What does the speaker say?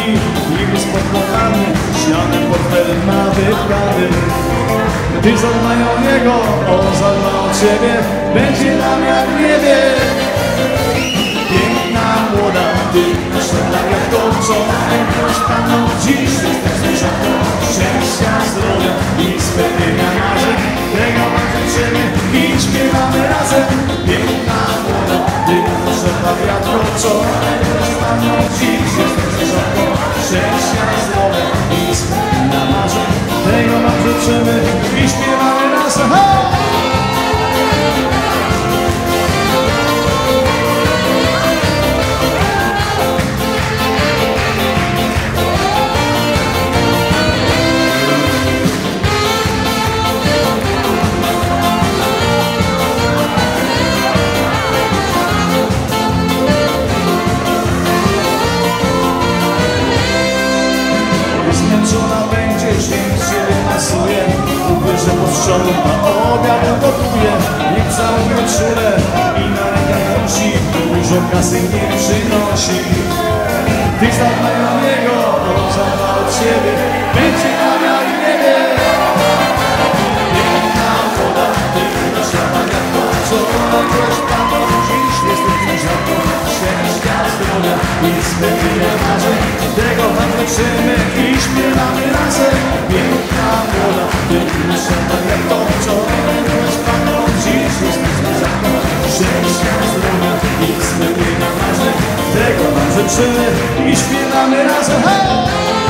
i spokojny, śnianym portfelem nawykanym. Ty zadbaj o niego, on zadba o ciebie, będzie nam jak niebie. Piękna, młoda, ty nasza tak jak to wczoraj. Rozpadną dziś, jestem zwierzętą szczęścia, zdrowia i spełnienia marzeń. Tego wam życzymy i śpiewamy razem. Piękna, młoda, ty nasza tak jak to wczoraj. Rozpadną dziś, jestem zwierzętą szczęścia, zdrowia i spełnienia marzeń. Tego wam życzymy i śpiewamy razem. Zmęczona będziesz, więc się wymasuje. Ubierze postrzony, a obiad gotuje. Niech całą wieczórę i na rękach nosi, dużo kasy nie przynosi. Ty zadbaj o niego, on zadba o ciebie, będzie nam jak niebie. Piękna woda, ty nasza jak to, co ona też Panu dziś jestem zwierzętą szczęścia, zdrowia i spełnienia marzeń. Tego wam życzymy i śpiewamy razem. Piękna młoda, ty nasza tak jak to wczoraj. Byłeś Panu dziś jestem zwierzętą szczęścia, zdrowia i spełnienia marzeń. Tego wam życzymy i śpiewamy razem.